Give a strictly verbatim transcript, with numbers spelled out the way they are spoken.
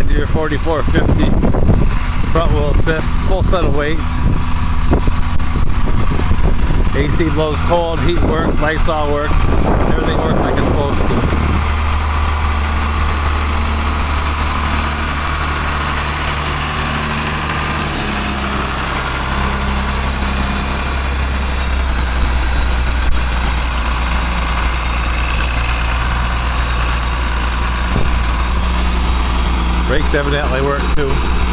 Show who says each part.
Speaker 1: Deere forty-four fifty front wheel assist, full set of weight. A C blows cold, heat works, lights all work, everything works like it's supposed to. Brakes evidently work too.